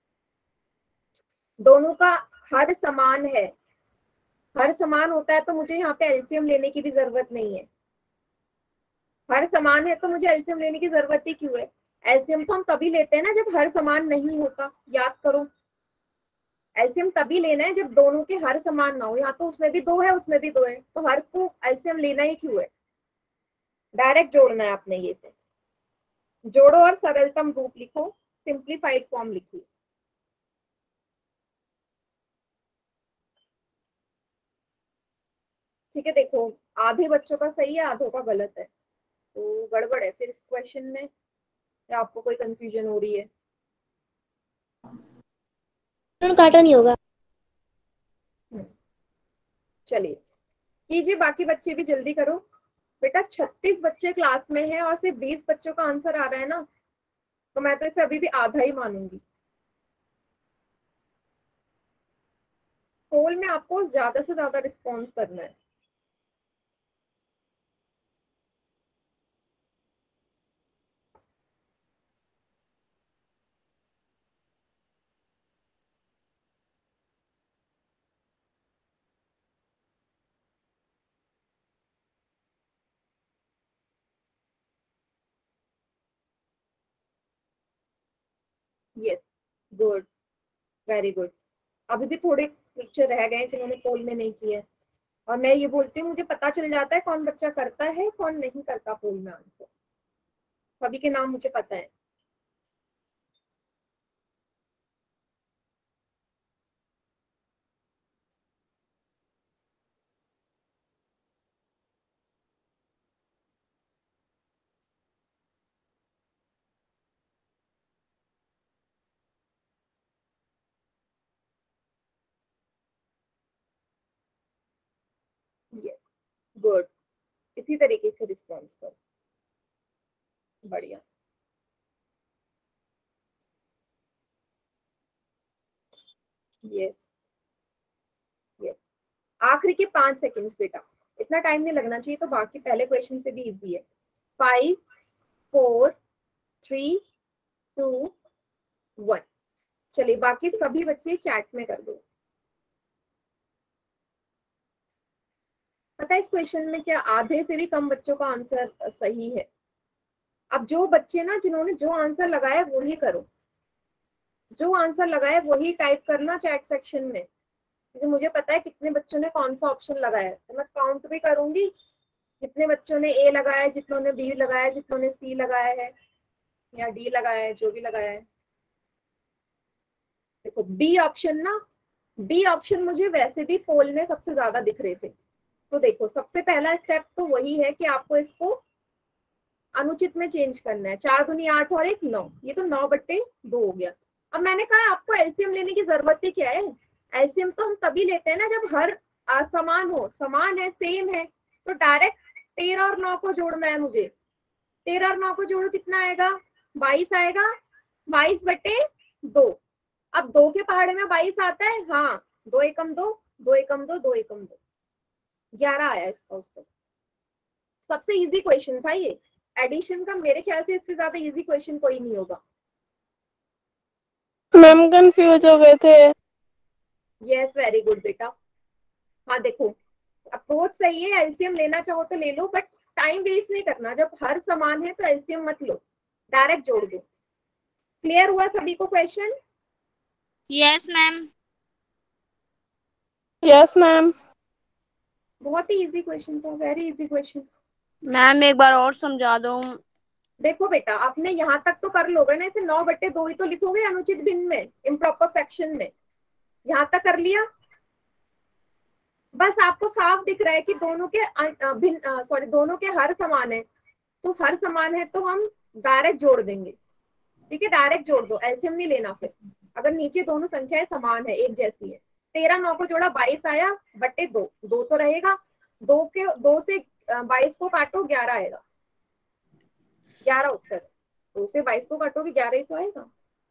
दोनों का हर समान है। हर समान होता है तो मुझे यहाँ पे एलसीएम लेने की भी जरूरत नहीं है। हर समान है तो मुझे एलसीएम लेने की जरूरत ही क्यों है? एलसीएम तो हम तभी लेते हैं ना जब हर समान नहीं होता, याद करो। एलसीएम तभी लेना है जब दोनों के हर समान ना हो। यहाँ तो उसमें भी दो है, उसमें भी दो है, तो हर को एलसीएम लेना ही क्यों है? डायरेक्ट जोड़ना है आपने। ये से जोड़ो और सरलतम रूप लिखो, सिंप्लीफाइड फॉर्म लिखिए। ठीक है, देखो आधे बच्चों का सही है, आधों का गलत है, तो गड़बड़ है फिर इस क्वेश्चन में, या आपको कोई कंफ्यूजन हो रही है? काटा नहीं होगा। चलिए कीजिए, बाकी बच्चे भी जल्दी करो। बेटा छत्तीस बच्चे क्लास में हैं और सिर्फ बीस बच्चों का आंसर आ रहा है ना, तो मैं तो इसे अभी भी आधा ही मानूंगी। पोल में आपको ज्यादा से ज्यादा रिस्पॉन्स करना है। Yes, good, very good. अभी भी थोड़े पिक्चर रह गए जिन्होंने पोल में नहीं किया है, और मैं ये बोलती हूँ मुझे पता चल जाता है कौन बच्चा करता है कौन नहीं करता पोल में आंसर। सभी के नाम मुझे पता है। Yes, good. इसी तरीके से रिस्पॉन्स करो, बढ़िया। यस यस, आखिरी के पांच सेकंड्स बेटा, इतना टाइम नहीं लगना चाहिए, तो बाकी पहले क्वेश्चन से भी इजी है। Five, four, three, two, one. चलिए बाकी सभी बच्चे चैट में कर दो। पता है इस क्वेश्चन में क्या आधे से भी कम बच्चों का आंसर सही है। अब जो बच्चे ना जिन्होंने जो आंसर लगाया वही करो, जो आंसर लगाया वही टाइप करना चैट सेक्शन में, क्योंकि मुझे पता है कितने बच्चों ने कौन सा ऑप्शन लगाया है, तो मैं काउंट भी करूंगी जितने बच्चों ने ए लगाया है, जितनों ने बी लगाया है, जितनों ने सी लगाया है या डी लगाया है, जो भी लगाया है। देखो बी ऑप्शन ना, बी ऑप्शन मुझे वैसे भी पोल में सबसे ज्यादा दिख रहे थे। तो देखो सबसे पहला स्टेप तो वही है कि आपको इसको अनुचित में चेंज करना है। चार दूनी आठ और एक नौ, ये तो नौ बट्टे दो हो गया। अब मैंने कहा आपको एलसीएम लेने की जरूरत ही क्या है। एलसीएम तो हम तभी लेते हैं ना जब हर समान हो, समान है, सेम है। तो डायरेक्ट तेरह और नौ को जोड़ना है मुझे। तेरह और नौ को जोड़ो कितना आएगा, बाईस आएगा। बाईस बटे दो। अब दो के पहाड़े में बाईस आता है, हाँ, दो एकम दो, दो एकम दो, दो एकम दो, ग्यारह आया इसका उत्तर। सबसे इजी क्वेश्चन था ये एडिशन का, मेरे ख्याल से इससे ज्यादा इजी क्वेश्चन कोई नहीं होगा। मैम कंफ्यूज हो गए थे। यस वेरी गुड बेटा। हाँ देखो अप्रोच सही है, एलसीएम लेना चाहो तो ले लो, बट टाइम वेस्ट नहीं करना। जब हर समान है तो एलसीएम मत लो, डायरेक्ट जोड़ दो। क्लियर हुआ सभी को question? Yes ma'am. Yes ma'am. बहुत ही इजी क्वेश्चन था, वेरी इजी क्वेश्चन। मैम एक बार और समझा दो। देखो बेटा आपने यहाँ तक तो कर लोगे ना, इसे नौ बट्टे दो ही तो लिखोगे अनुचित भिन्न में, इम्प्रॉपर फ्रैक्शन में। यहाँ तक कर लिया? बस आपको साफ दिख रहा है कि दोनों के भिन्न, सॉरी दोनों के हर समान है। तो हर समान है तो हम डायरेक्ट जोड़ देंगे। ठीक है, डायरेक्ट जोड़ दो, एलसीएम नहीं लेना। फिर अगर नीचे दोनों संख्याएं समान है, एक जैसी है, तेरह नौ को जोड़ा बाईस आया, बट्टे दो, दो तो रहेगा। दो के दो से बाईस को काटो, ग्यारह आएगा, ग्यारह उत्तर। दो से बाईस को काटोगे ग्यारह ही तो आएगा।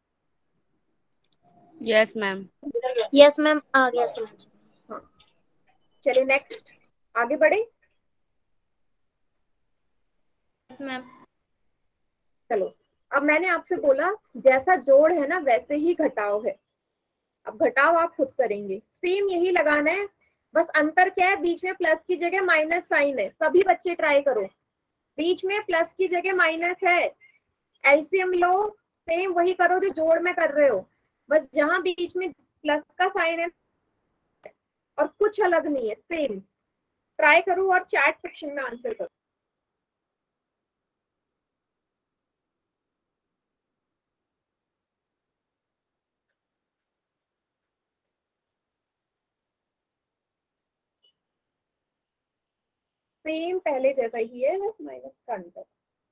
Yes ma'am. यस मैम, आ गया समझ। हाँ चलिए नेक्स्ट आगे बढ़े। Yes ma'am. चलो अब मैंने आपसे बोला जैसा जोड़ है ना वैसे ही घटाव है। अब घटाव आप खुद करेंगे, सेम यही लगाना है। बस अंतर क्या है, बीच में प्लस की जगह माइनस साइन है। सभी बच्चे ट्राई करो, बीच में प्लस की जगह माइनस है। एलसीएम लो, सेम वही करो जो जोड़ में कर रहे हो, बस जहां बीच में प्लस का साइन है और कुछ अलग नहीं है, सेम। ट्राई करो और चैट सेक्शन में आंसर करो। सेम पहले जैसा ही है, बस माइनस का अंतर।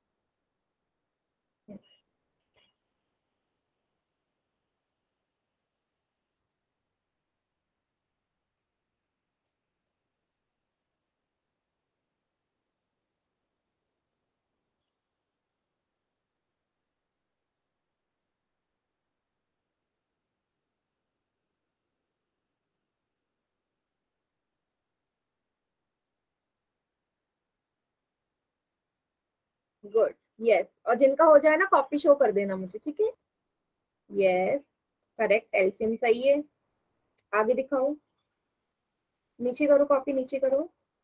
Good, yes. और जिनका हो जाए ना कॉपी शो कर देना मुझे, ठीक है? यस करेक्ट, एलसीएम सही है। आगे दिखाओ, नीचे करो, कॉपी नीचे करो।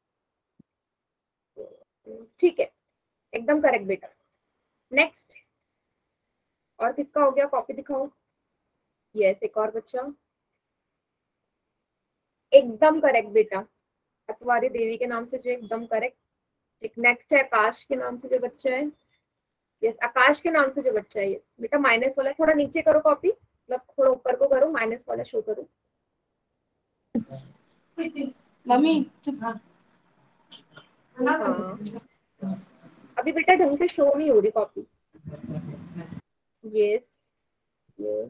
ठीक है, एकदम करेक्ट बेटा। नेक्स्ट, और किसका हो गया, कॉपी दिखाओ। यस एक और बच्चा, एकदम करेक्ट बेटा। अतवारी देवी के नाम से जो, एकदम करेक्ट। एक नेक्स्ट है आकाश के नाम से जो बच्चा है। यस आकाश के नाम से जो बच्चा है, ये बेटा माइनस वाला थोड़ा नीचे करो कॉपी, मतलब थोड़ा ऊपर को करो, माइनस वाला शो करो। मम्मी चुप। हाँ अभी बेटा ढंग से शो नहीं हो रही कॉपी। यस यस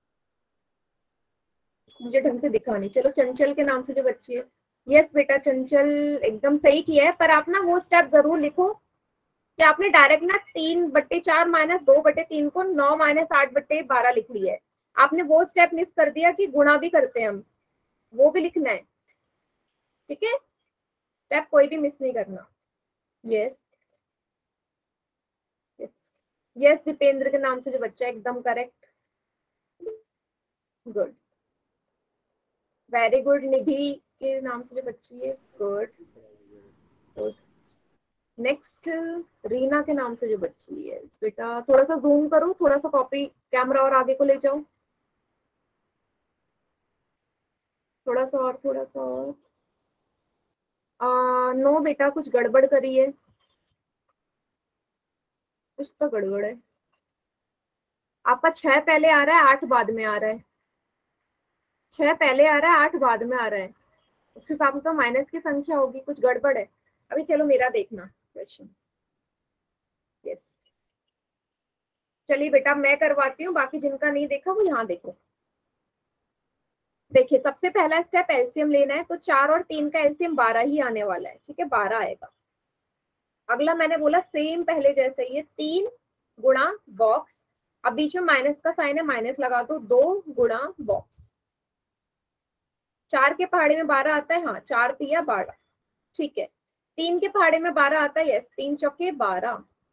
मुझे ढंग से दिखा नहीं। चलो चंचल के नाम से जो बच्ची है, यस बेटा चंचल एकदम सही किया है, पर आप ना वो स्टेप जरूर लिखो कि आपने डायरेक्ट ना तीन बट्टे चार माइनस दो बट्टे तीन को नौ माइनस आठ बट्टे बारह लिख लिया है। आपने वो स्टेप मिस कर दिया कि गुणा भी करते हैं हम, वो भी लिखना है। ठीक है, स्टेप कोई भी मिस नहीं करना। यस यस दीपेंद्र के नाम से जो बच्चा है, एकदम correct. Good, very good. Nidhi के नाम से जो बच्ची है, गुड गुड। नेक्स्ट रीना के नाम से जो बच्ची है, बेटा थोड़ा सा जूम करो, थोड़ा सा कॉपी कैमरा और आगे को ले जाओ, थोड़ा सा और, थोड़ा सा और। आ, नो बेटा, कुछ गड़बड़ करी है, कुछ तो गड़बड़ है। आपका छह पहले आ रहा है, आठ बाद में आ रहा है। छह पहले आ रहा है, आठ बाद में आ रहा है, उस हिसाब से तो माइनस की संख्या होगी, कुछ गड़बड़ है। अभी चलो मेरा देखना क्वेश्चन। यस, चलिए बेटा मैं करवाती हूँ, बाकी जिनका नहीं देखा वो यहाँ देखो। देखिए सबसे पहला स्टेप एलसीएम लेना है, तो चार और तीन का एलसीएम बारह ही आने वाला है, ठीक है, बारह आएगा। अगला मैंने बोला सेम पहले जैसे ही है, तीन गुणा बॉक्स, अब बीच में माइनस का साइन है, माइनस लगा दो, दो गुणा बॉक्स। चार के पहाड़े में बारह आता है, हाँ, चार तिया बारह, ठीक है। तीन के पहाड़े में बारह आता है, यस, तीन चौके बारह।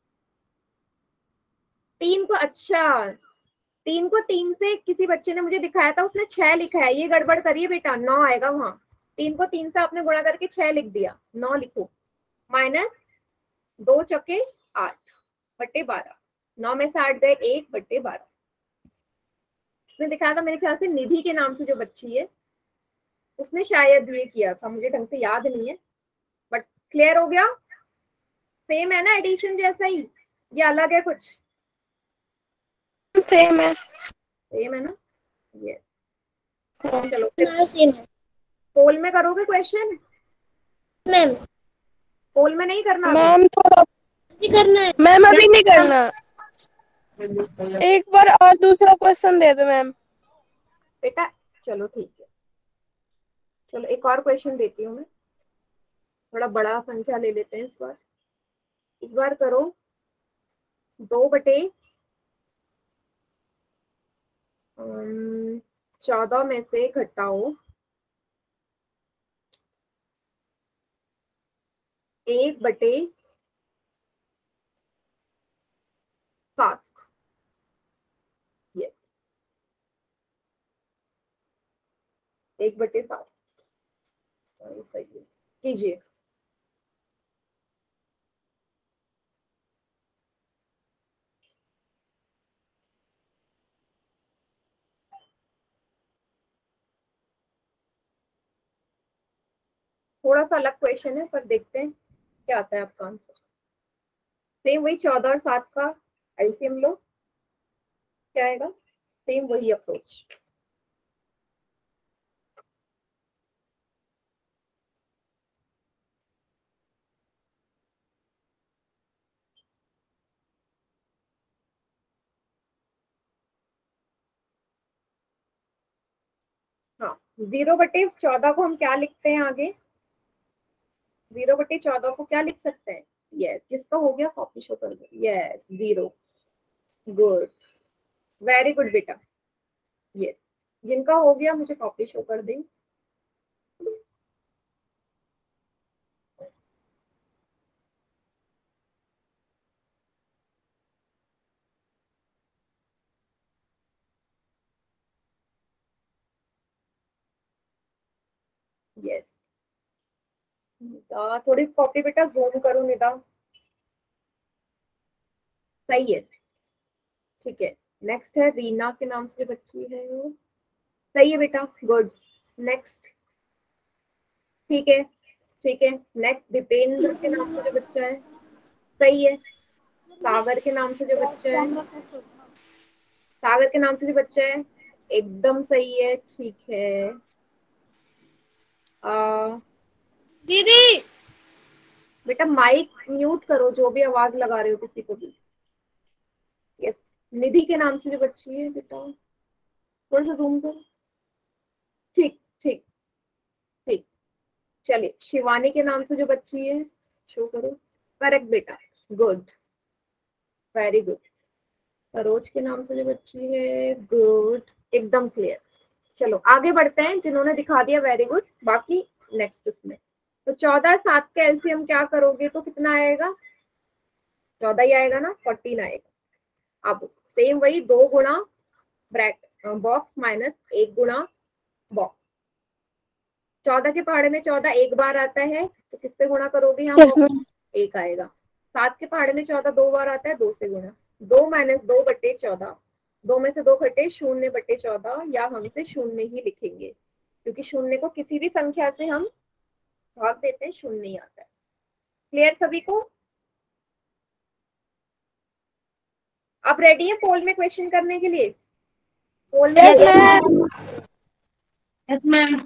तीन को, अच्छा, तीन को तीन से किसी बच्चे ने मुझे दिखाया था, उसने छह लिखा है, ये गड़बड़ करिए बेटा, नौ आएगा वहां। तीन को तीन से आपने गुणा करके छह लिख दिया, नौ लिखो, माइनस दो चौके आठ बट्टे बारह, नौ में से आठ गए, एक बट्टे बारह। उसने दिखाया था मेरे ख्याल से निधि के नाम से जो बच्ची है, उसने शायद ये किया था, मुझे ढंग से याद नहीं है, बट क्लियर हो गया। सेम है ना एडिशन जैसा ही, ये अलग है कुछ? सेम है। सेम है ना, ये हाँ। चलो हमारा सेम है पोल में करोगे क्वेश्चन? मैम। पोल में नहीं करना अभी? मैम थोड़ा, जी करना है मैम अभी नहीं करना, एक बार और दूसरा क्वेश्चन दे दो मैम। बेटा चलो ठीक है, चलो एक और क्वेश्चन देती हूँ मैं, थोड़ा बड़ा संख्या ले लेते हैं इस बार। इस बार करो दो बटे चौदह में से घटाओ एक बटे सात। ये एक बटे सात सही है, कीजिए। थोड़ा सा अलग क्वेश्चन है, पर देखते हैं क्या आता है आपका आंसर। सेम वही चौदह और सात का एलसीएम लो, क्या आएगा? सेम वही अप्रोच। हाँ, जीरो बटे चौदह को हम क्या लिखते हैं आगे? जीरो बटे चौदह को क्या लिख सकते हैं? यस, जिसका हो गया कॉपी शो कर दो, yes zero, good, very good बेटा। यस, जिनका हो गया मुझे कॉपी शो कर दें। यस, निदा थोड़ी कॉपी बेटा जूम करो, निदा सही है, ठीक है। नेक्स्ट है रीना के नाम से जो बच्ची है वो, सही है बेटा, गुड। नेक्स्ट, ठीक है ठीक है। नेक्स्ट दीपेंद्र के नाम से जो बच्चा है, सही है। सागर के नाम से जो बच्चा है, सागर के नाम से जो बच्चा है, एकदम सही है, ठीक है। आ, दीदी। बेटा माइक म्यूट करो, जो भी आवाज लगा रहे हो किसी को भी। यस, निधि के नाम से जो बच्ची है बेटा, थोड़ा सा जूम करो, ठीक ठीक ठीक। चलिए, शिवानी के नाम से जो बच्ची है, शो करो, करेक्ट बेटा, गुड, वेरी गुड। सरोज के नाम से जो बच्ची है, गुड, एकदम क्लियर। चलो आगे बढ़ते हैं, जिन्होंने दिखा दिया वेरी गुड, बाकी नेक्स्ट उसमें। तो चौदह और सात का एलसीएम क्या करोगे तो कितना आएगा? चौदह ही आएगा ना, फोर्टीन आएगा। अब सेम वही, दो गुणा ब्रैकेट बॉक्स माइनस एक गुणा बॉक्स। चौदह के पहाड़े में चौदह एक बार आता है, तो किससे गुणा करोगे यहाँ? yes, ma'am. एक आएगा। सात के पहाड़े में चौदह दो बार आता है, दो से गुणा, दो माइनस दो बटे चौदह, दो में से दो घटे शून्य बटे चौदह, या हम इसे शून्य ही लिखेंगे, क्योंकि शून्य को किसी भी संख्या से हम भाग देते हैं, शून्य नहीं आता है। क्लियर सभी को? अब रेडी है पोल में क्वेश्चन करने के लिए? पोल में यस मैम। Yes ma'am.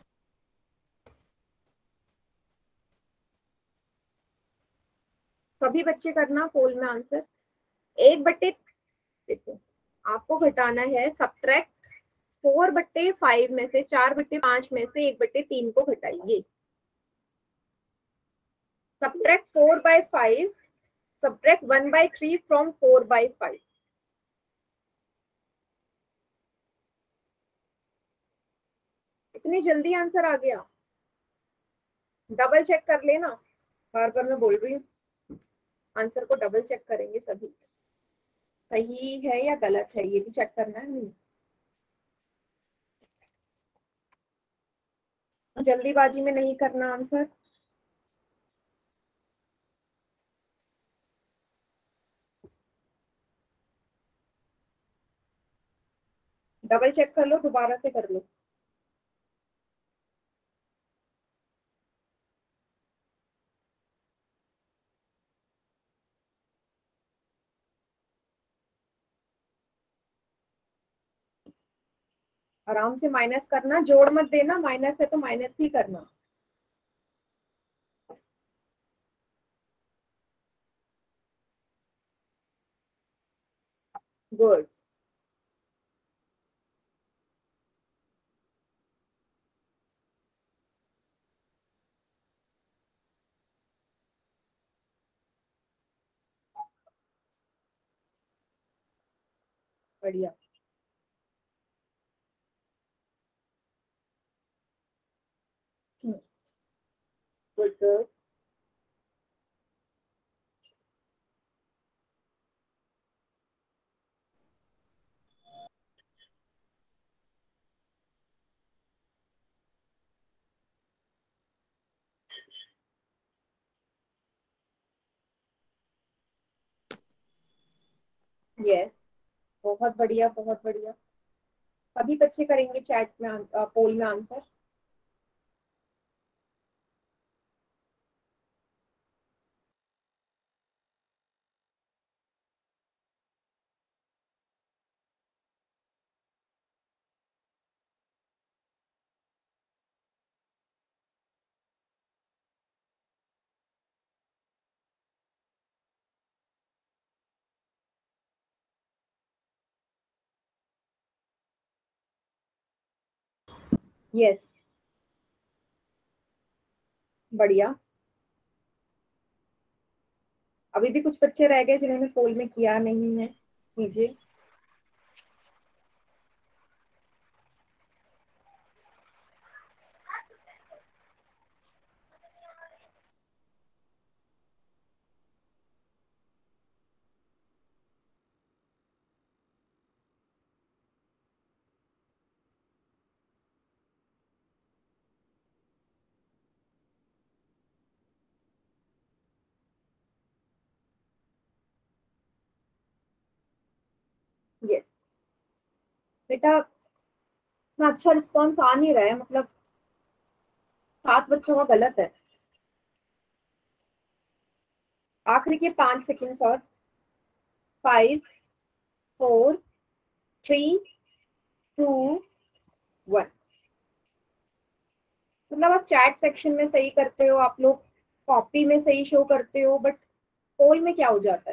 सभी बच्चे करना पोल में आंसर। एक बट्टे, देखो आपको घटाना है, सब्ट्रैक्ट फोर बट्टे फाइव में से, चार बट्टे पांच में से एक बट्टे तीन को घटाइए। Subtract four by five, subtract one by three from four by five. इतनी जल्दी आंसर आ गया? डबल चेक कर लेना, बार बार मैं बोल रही हूँ, आंसर को डबल चेक करेंगे सभी, सही है या गलत है ये भी चेक करना है। नहीं, जल्दीबाजी में नहीं करना आंसर। डबल चेक कर लो, दोबारा से कर लो। आराम से माइनस करना, जोड़ मत देना, माइनस है तो माइनस ही करना। गुड। बढ़िया। Good good. यस, बहुत बढ़िया बहुत बढ़िया। सभी बच्चे करेंगे चैट में, पोल में आंसर। यस, बढ़िया। अभी भी कुछ बच्चे रह गए जिन्होंने पोल में किया नहीं है, कीजिए। यस बेटा, इतना अच्छा रिस्पॉन्स आ नहीं रहा है, मतलब सात बच्चों का गलत है। आखिरी के पांच सेकेंड्स और। Five, four, three, two, one. मतलब आप चैट सेक्शन में सही करते हो, आप लोग कॉपी में सही शो करते हो, बट पोल में क्या हो जाता है?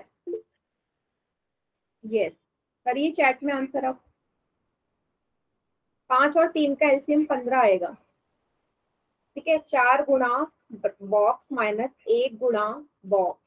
यस, करिए चैट में आंसर आप। पांच और तीन का एलसीएम पंद्रह आएगा, ठीक है। चार गुणा बॉक्स माइनस एक गुणा बॉक्स,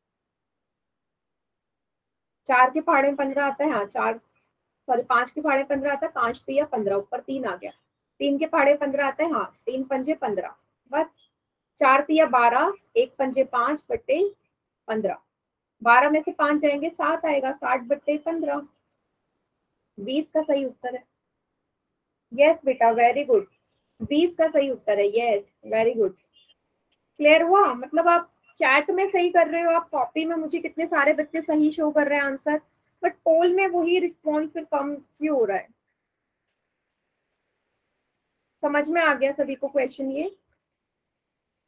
चार के पहाड़े में पंद्रह आता है, हाँ चार, सॉरी पांच के पहाड़े पंद्रह आता है, पांच दिया पंद्रह, ऊपर तीन आ गया। तीन के पहाड़े पंद्रह आता है, हाँ तीन पंजे पंद्रह, बस। चार दिया बारह, एक पंजे पांच बट्टे पंद्रह, बारह में से पांच जाएंगे सात आएगा, साठ बट्टे पंद्रह, बीस का सही उत्तर है। यस बेटा, वेरी गुड, बीस का सही उत्तर है। Yes, very good. क्लियर हुआ? मतलब आप चैट में सही कर रहे हो, आप कॉपी में मुझे कितने सारे बच्चे सही शो कर रहे हैं आंसर, बट पोल में वही रिस्पॉन्स फिर कम क्यों हो रहा है? समझ में आ गया सभी को क्वेश्चन ये?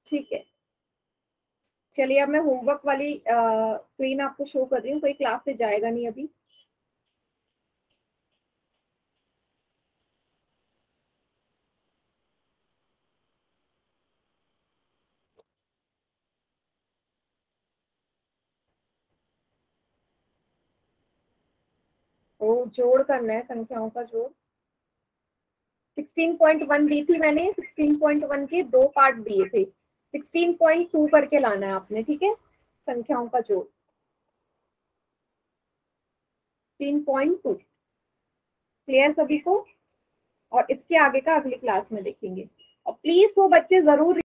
ठीक है, चलिए अब मैं होमवर्क वाली स्क्रीन आपको शो कर रही हूँ, कोई क्लास से जाएगा नहीं अभी। ओ जोड़ करना है, संख्याओं का जोड़। सोलह पॉइंट वन दी थी मैंने, सोलह पॉइंट वन के दो पार्ट दिए थे, सोलह पॉइंट टू करके लाना है आपने, ठीक है, संख्याओं का जोड़ सोलह पॉइंट टू। क्लियर सभी को? और इसके आगे का अगली क्लास में देखेंगे। और प्लीज वो बच्चे जरूर